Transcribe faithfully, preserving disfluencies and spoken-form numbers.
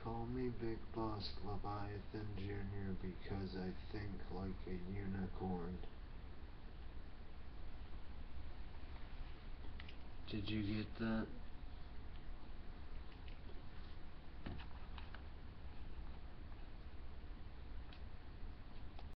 Call me Big Boss Leviathan Junior because I think like a unicorn. Did you get that?